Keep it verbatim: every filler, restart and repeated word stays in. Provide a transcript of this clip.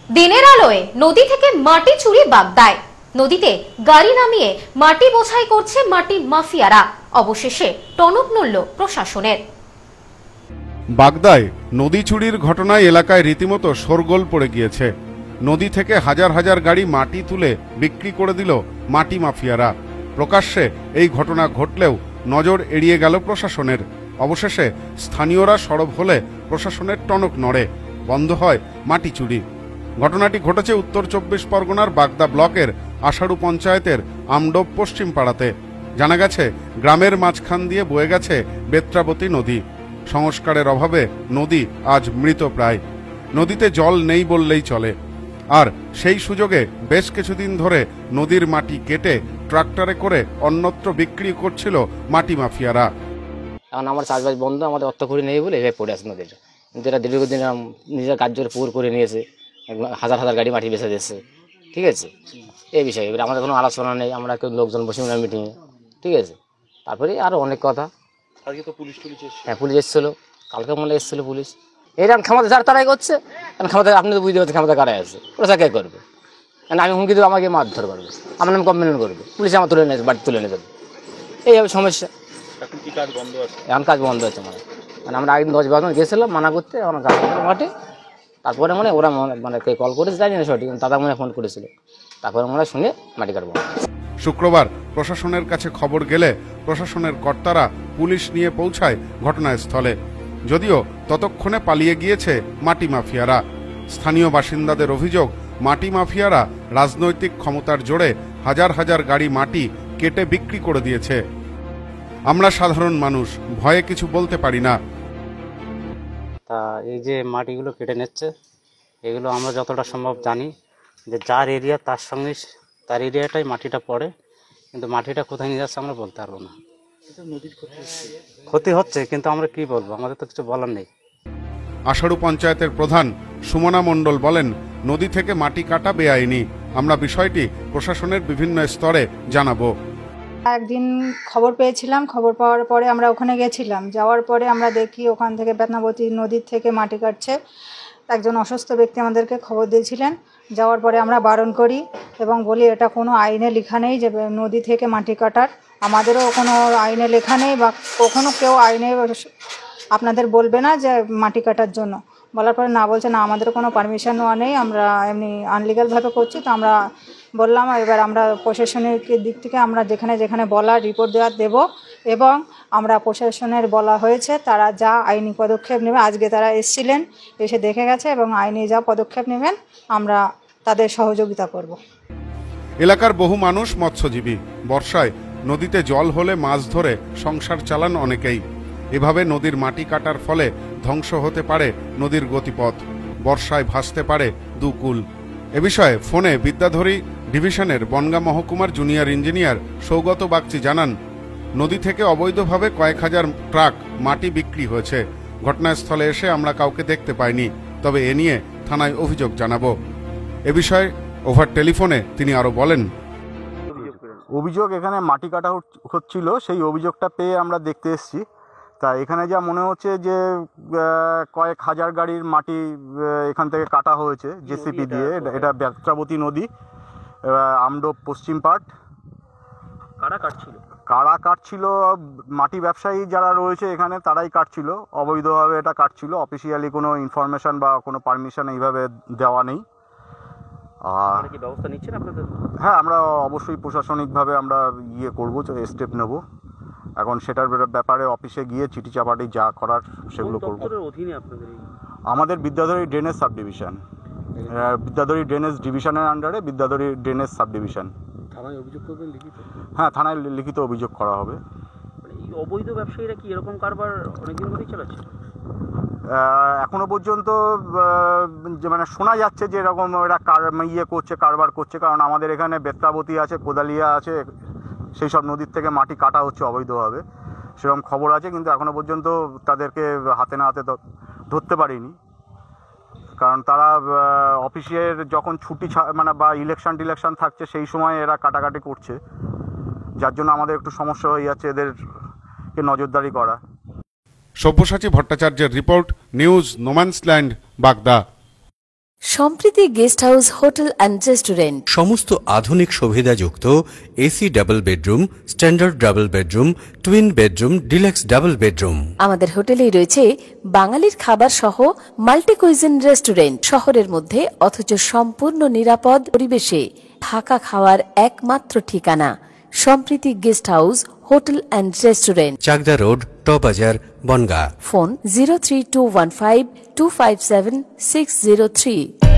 দিনের আলোয় নদী থেকে মাটি চুরি বাগদায়। নদীতে গাড়ি নামিয়ে মাটি বোঝাই করছে মাটি মাফিয়ারা। অবশেষে টনক নড়ল প্রশাসনের। বাগদায় নদী চুরির ঘটনায় এলাকায় রীতিমতো শোরগোল পড়ে গিয়েছে। নদী থেকে হাজার হাজার গাড়ি মাটি তুলে বিক্রি করে দিল মাটি মাফিয়ারা। প্রকাশ্যে এই ঘটনা ঘটলেও নজর এড়িয়ে গেল প্রশাসনের। অবশেষে স্থানীয়রা সরব হলে প্রশাসনের টনক নড়ে, বন্ধ হয় মাটি চুরি। ঘটনাটি ঘটেছে উত্তর চব্বিশ পরগনার বাগদা ব্লকের আষাঢ়ু পঞ্চায়েতের আমডোব পশ্চিম পাড়াতে। জানা গেছে, গ্রামের মাঝখান দিয়ে বয়ে গেছে বেত্রাবতী নদী। সংস্কারের অভাবে নদী আজ মৃতপ্রায়। নদীতে জল নেই বললেই চলে। আর সেই সুযোগে বেশ কিছুদিন ধরে নদীর মাটি কেটে ট্রাক্টরে করে অন্যত্র বিক্রি করছিল মাটি মাফিয়ারা। এখন আমার চাষবাস বন্ধ, আমাদের অর্থকড়ি নেই বলে এভাবে পড়ে আছে নদীটা। কিন্তু এটা দীর্ঘদিন নিজের কাজ করে পুকুর করে নিয়েছে, হাজার হাজার গাড়ি মাটি বেঁচে দিচ্ছে। ঠিক আছে, এই বিষয়ে এবার আমাদের কোনো আলোচনা নেই, আমরা কেউ লোকজন বসে না মিটিংয়ে। ঠিক আছে, তারপরে আরও অনেক কথা। হ্যাঁ, পুলিশ এসেছিল, কালকে মনে এসেছিল পুলিশ। এইরকম ক্ষমতা যার তারাই করছে। ক্ষমতা আপনি তো বুঝতে পারছেন ক্ষমতা কারাই আছে, ওরা কে করবে। আমি হুমকি দেবো, আমাকে মারধর করবে, আমার নাম কমপ্লেন করবে, পুলিশ আমার তুলে নিয়ে বাড়ি তুলে নিয়ে যাবে। এই হবে সমস্যা। এখন কি কাজ বন্ধ আছে? এখন কাজ বন্ধ আছে মানে মানে আমরা একদিন দশ বারো গেছিলাম মানা করতে, আমার গাছ মাঠে। তারপরে মানে ওরা মানে কল করেছে, জানি না সঠিক, দাদা মনে ফোন করেছিল। তারপরে আমরা শুনে মাটি কাটবো। শুক্রবার প্রশাসনের কাছে খবর গেলে প্রশাসনের কর্তারা পুলিশ নিয়ে পৌঁছায় ঘটনাস্থলে। যদিও ততক্ষণে পালিয়ে গিয়েছে মাটি মাফিয়ারা। স্থানীয় বাসিন্দাদের অভিযোগ, মাটি মাফিয়ারা রাজনৈতিক ক্ষমতার জোরে হাজার হাজার গাড়ি মাটি কেটে বিক্রি করে দিয়েছে। আমরা সাধারণ মানুষ, ভয়ে কিছু বলতে পারি না। তা এই যে মাটিগুলো কেটে নিচ্ছে, এগুলো আমরা যতটা সম্ভব জানি যে যার এরিয়া তার সঙ্গে তার এরিয়াটাই মাটিটা পড়ে, কিন্তু মাটিটা কোথায় নিয়ে যাচ্ছে আমরা বলতে পারবো না। ক্ষতি হচ্ছে, কিন্তু আমরা কি বলবো, আমাদের তো কিছু বলার নেই। আষাঢ়ু পঞ্চায়েতের প্রধান সুমনা মণ্ডল বলেন, নদী থেকে মাটি কাটা বেআইনি। আমরা বিষয়টি প্রশাসনের বিভিন্ন স্তরে জানাবো। একদিন খবর পেয়েছিলাম, খবর পাওয়ার পরে আমরা ওখানে গেছিলাম। যাওয়ার পরে আমরা দেখি ওখান থেকে বেতনাবতী নদীর থেকে মাটি কাটছে। একজন অসুস্থ ব্যক্তি আমাদেরকে খবর দিয়েছিলেন। যাওয়ার পরে আমরা বারণ করি এবং বলি এটা কোনো আইনে লেখা নেই যে নদী থেকে মাটি কাটার। আমাদেরও কোনো আইনে লেখা নেই বা কখনো কেউ আইনে আপনাদের বলবে না যে মাটি কাটার জন্য। বলার পরে না বলছে না, আমাদের কোনো পারমিশন নেওয়া নেই, আমরা এমনি আনলিগালভাবে করছি। তো আমরা বললাম এবার আমরা প্রশাসনের দিক থেকে আমরা যেখানে যেখানে বলার রিপোর্ট দেওয়ার দেব, এবং আমরা প্রশাসনের বলা হয়েছে তারা যা আইনি পদক্ষেপ নেবে। আজকে তারা এসেছিলেন, এসে দেখে গেছে, এবং আইনি যা পদক্ষেপ নেবেন আমরা তাদের সহযোগিতা করব। এলাকার বহু মানুষ মৎস্যজীবী। বর্ষায় নদীতে জল হলে মাছ ধরে সংসার চালান অনেকেই। এভাবে নদীর মাটি কাটার ফলে ধ্বংস হতে পারে নদীর গতিপথ, বর্ষায় ভাসতে পারে দুকুল। এ বিষয়ে ফোনে বিদ্যাধরী ডিভিশনের বনগাঁ মহকুমার জুনিয়র ইঞ্জিনিয়ার সৌগত বাগচি জানান, নদী থেকে অবৈধভাবে কয়েক হাজার ট্রাক মাটি বিক্রি হয়েছে। ঘটনাস্থলে এসে আমরা কাউকে দেখতে পাইনি, তবে এ নিয়ে থানায় অভিযোগ জানাবো। এ বিষয়ে ওভার টেলিফোনে তিনি আরো বলেন, অভিযোগ এখানে মাটি কাটা হচ্ছিল, সেই অভিযোগটা পেয়ে আমরা দেখতে এসেছি। তা এখানে যা মনে হচ্ছে যে কয়েক হাজার গাড়ির মাটি এখান থেকে কাটা হয়েছে জেসিপি দিয়ে। এটা বেত্রাবতী নদী, আমডোব পশ্চিম পাট। কারা কাটছিল? কারা কাটছিল মাটি ব্যবসায়ী যারা রয়েছে এখানে, তারাই কাটছিল। অবৈধভাবে এটা কাটছিল। অফিসিয়ালি কোনো ইনফরমেশন বা কোনো পারমিশন এইভাবে দেওয়া নেই। আর কি ব্যবস্থা নিচ্ছেন আপনাদের? হ্যাঁ, আমরা অবশ্যই প্রশাসনিকভাবে আমরা ইয়ে করবো, স্টেপ নেব। এখন সেটার ব্যাপারে অফিসে গিয়ে চিঠি চাপাটি যা করার সেগুলো করবো। আমাদের Bidyadhari drainage sub division, Bidyadhari drainage ডিভিশনের আন্ডারে বিদ্যাধরী ড্রেনেজ সাব ডিভিশন। থানায় অভিযোগ করবেন লিখিত? হ্যাঁ, থানায় লিখিত অভিযোগ করা হবে। এই অবৈধ ব্যবসায়ীরা কি এরকম কারবার অনেকদিন ধরেই চালাচ্ছে? এখনো পর্যন্ত মানে শোনা যাচ্ছে যে এরকম ওরা কার ইয়ে করছে, কারবার করছে। কারণ আমাদের এখানে বেত্রাবতী আছে, কোদালিয়া আছে, সেই সব নদীর থেকে মাটি কাটা হচ্ছে অবৈধভাবে, সেরকম খবর আছে। কিন্তু এখনো পর্যন্ত তাদেরকে হাতে না হাতে ধরতে পারিনি। কারণ তারা অফিসের যখন ছুটি মানে বা ইলেকশন টিলেকশন থাকছে সেই সময় এরা কাটাকাটি করছে, যার জন্য আমাদের একটু সমস্যা হয়ে যাচ্ছে এদেরকে নজরদারি করা। সব্যসাচী ভট্টাচার্যের report, news no man's land, Bagda. Sampriti guest house hotel and restaurant, সমস্ত আধুনিক সুবিধাযুক্ত AC double bedroom, standard double bedroom, twin bedroom, deluxe double bedroom. আমাদের হোটেলেই রয়েছে বাঙালির খাবার সহ মাল্টি কুইজিন রেস্টুরেন্ট। শহরের মধ্যে অথচ সম্পূর্ণ নিরাপদ পরিবেশে থাকা খাওয়ার একমাত্র ঠিকানা Sampriti guest house hotel and restaurant, Chakdah road, টবাজার, Bangaon. Phone zero three two one five two five seven six zero three.